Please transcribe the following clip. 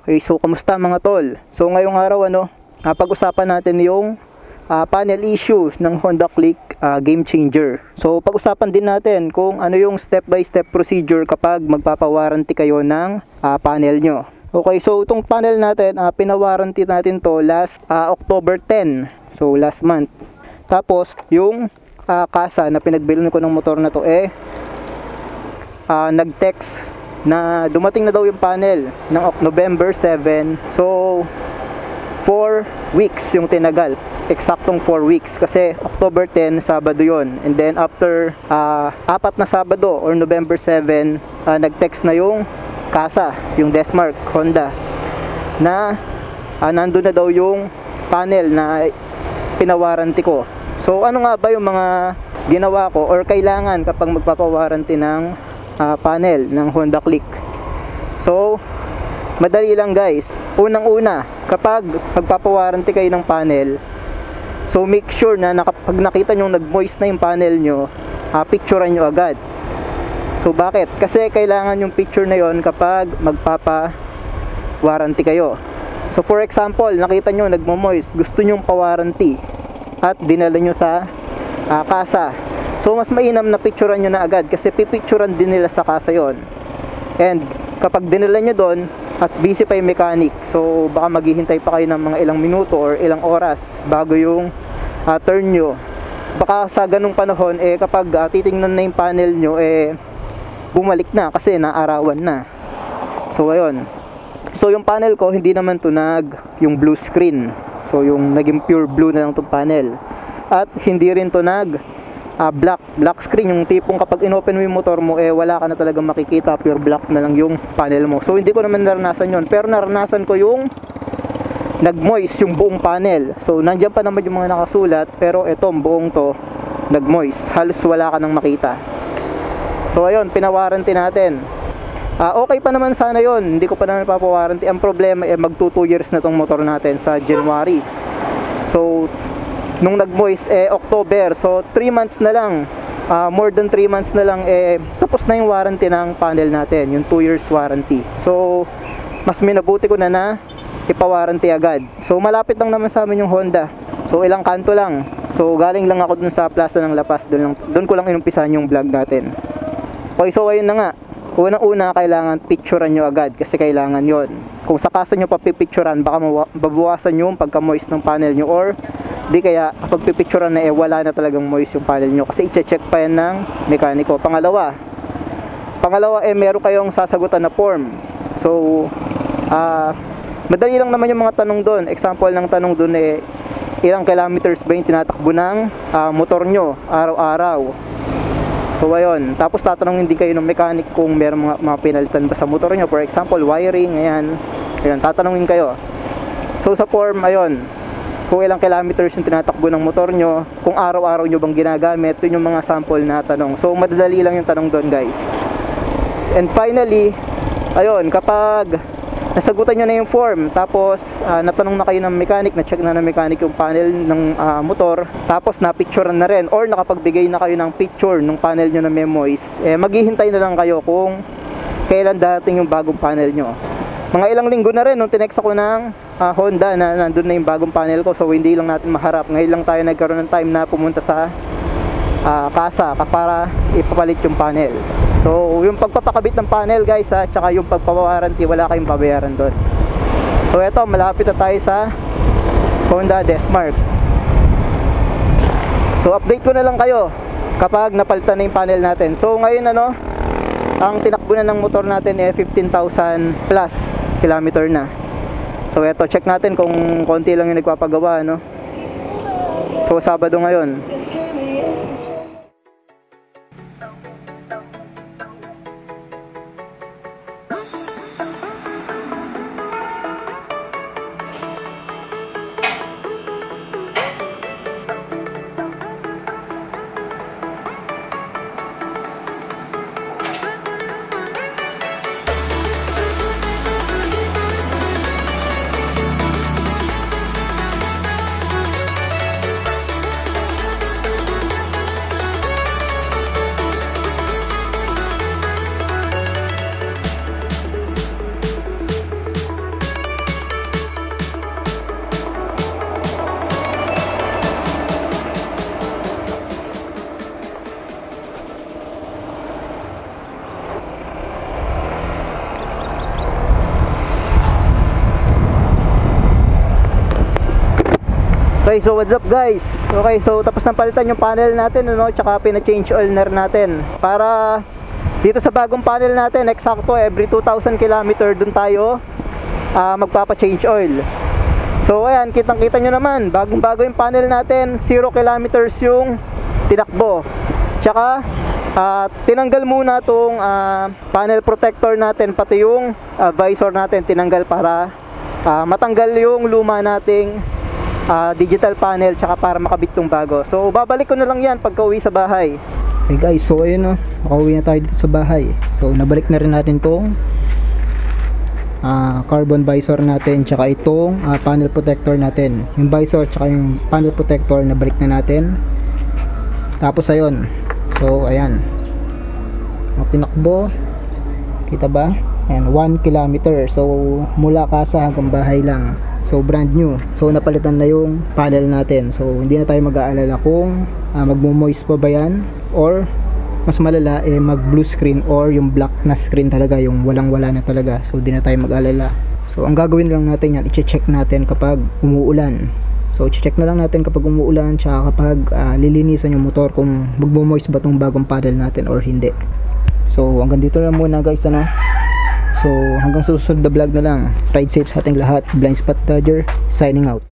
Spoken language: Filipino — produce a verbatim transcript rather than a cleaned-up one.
Okay, so kamusta mga tol? So ngayong araw ano, uh, pag-usapan natin yung uh, panel issue ng Honda Click uh, Game Changer. So pag-usapan din natin kung ano yung step by step procedure kapag magpapawarranty kayo ng uh, panel nyo. Okay, so itong panel natin, uh, pinawarranty natin to last uh, October tenth. So last month. Tapos yung uh, kasa na pinagbilhan ko ng motor na to eh uh, nag-text na dumating na daw yung panel ng November seventh. So four weeks yung tinagal, eksaktong four weeks kasi October tenth, Sabado yon. And then after uh, apat na Sabado or November seventh, uh, nag-text na yung kasa, yung Desmark Honda na uh, nandun na daw yung panel na pinawarranty ko. So ano nga ba yung mga ginawa ko or kailangan kapag magpapawarranty ng Uh, panel ng Honda Click? So madali lang guys. Unang una, kapag magpapawarranty kayo ng panel, so make sure na pag nakita nyo nag-moist na yung panel nyo, uh, picturean nyo agad. So bakit? Kasi kailangan yung picture na yon kapag magpapawarranty kayo. So for example, nakita nyo nagmo-moist, gusto nyong pawarranty at dinala nyo sa uh, kasa. So mas mainam na picturean nyo na agad kasi pipicturean din nila sa kasa yon. And kapag dinala nyo doon at busy pa yung mechanic, so baka maghihintay pa kayo ng mga ilang minuto or ilang oras bago yung uh, turn nyo. Baka sa ganung panahon eh kapag uh, titingnan na yung panel nyo eh bumalik na kasi naarawan na. So ayun. So yung panel ko hindi naman tunag yung blue screen. So yung naging pure blue na lang itong panel. At hindi rin tunag Uh, black, black screen, yung tipong kapag inopen mo yung motor mo eh wala ka na talagang makikita, pure black na lang yung panel mo. So hindi ko naman naranasan yon, pero naranasan ko yung nag-moist yung buong panel. So nandiyan pa naman yung mga nakasulat, pero etong buong to nag-moist, halos wala ka nang makita. So ayun, pinawarranty natin. uh, okay pa naman sana yon, hindi ko pa naman papawarranty. Ang problema eh mag two years na tong motor natin sa January. So nung nag-moist eh October, so three months na lang, uh, more than three months na lang eh tapos na yung warranty ng panel natin, yung two years warranty. So mas minabuti ko na na ipawarranty agad. So malapit lang naman sa amin yung Honda, so ilang kanto lang. So galing lang ako dun sa Plaza ng La Paz, dun, lang, dun ko lang inumpisahan yung vlog natin. Okay, so ayun na nga, unang-una kailangan picturean nyo agad kasi kailangan yon. Kung sa kasa nyo papipicturean, baka mababawasan yung pagka-moist ng panel nyo, or di kaya kapag pipicturean na eh wala na talagang moist yung panel nyo kasi i-check pa yan ng mekaniko. Pangalawa, pangalawa eh meron kayong sasagutan na form. So uh, madali lang naman yung mga tanong doon. Example ng tanong doon eh ilang kilometers ba yung tinatakbo ng uh, motor nyo araw-araw. So ayun, tapos tatanungin din kayo ng mechanic kung meron mga, mga pinalitan ba sa motor nyo, for example wiring, ayan, ayan tatanungin kayo. So sa form, ayun, kung ilang kilometers yung tinatakbo ng motor nyo, kung araw-araw nyo bang ginagamit, yun yung mga sample na tanong. So madadali lang yung tanong doon guys. And finally, ayun, kapag nasagutan nyo na yung form, tapos uh, natanong na kayo ng mechanic, na-check na ng mechanic yung panel ng uh, motor, tapos na-picturean na rin, or nakapagbigay na kayo ng picture ng panel nyo na may moist, eh maghihintay na lang kayo kung kailan dating yung bagong panel nyo. Mga ilang linggo na rin nung tinext ako ng uh, Honda na nandun na yung bagong panel ko, so hindi lang natin maharap. Ngayon lang tayo nagkaroon ng time na pumunta sa uh, kasa para ipapalit yung panel. So yung pagpapakabit ng panel guys ha, tsaka yung pagpapawarranty, wala kayong babayaran doon. So eto, malapit na tayo sa Honda Desmark. So update ko na lang kayo kapag napalitan na yung panel natin. So ngayon ano, ang tinakbo na ng motor natin eh fifteen thousand plus kilometer na. So eto, check natin kung konti lang yung nagpapagawa, no? So Sabado ngayon. Okay, so what's up guys? Okay, so tapos nang palitan yung panel natin, ano, tsaka pina-change oil na rin natin. Para dito sa bagong panel natin, eksakto every two thousand kilometer dun tayo uh, magpapa-change oil. So ayan, kitang-kita nyo naman, bagong-bago yung panel natin, zero kilometers yung tinakbo. Tsaka uh, tinanggal muna tong uh, panel protector natin, pati yung uh, visor natin tinanggal para uh, matanggal yung luma nating uh, digital panel, tsaka para makabit tong bago. So babalik ko na lang yan pagka uwi sa bahay. Okay guys, so ayun o, makauwi na tayo dito sa bahay. So nabalik na rin natin tong uh, carbon visor natin, tsaka itong uh, panel protector natin. Yung visor tsaka yung panel protector nabalik na natin. Tapos ayun, so ayan, tinakbo, kita ba? Ayan, one kilometer. So mula casa hanggang bahay lang. So brand new. So napalitan na yung panel natin. So hindi na tayo mag-aalala kung uh, magmo-moist pa ba yan, or mas malala eh mag blue screen, or yung black na screen talaga, yung walang wala na talaga. So hindi na tayo mag-aalala. So ang gagawin lang natin yan, i-check natin kapag umuulan. So i-check na lang natin kapag umuulan, tsaka kapag uh, lilinisan yung motor kung magmo-moist ba tong bagong panel natin or hindi. So hanggang dito lang muna guys, ano. So hanggang susunod na vlog na lang. Ride safe sa ating lahat. Blind Spot Dodger signing out.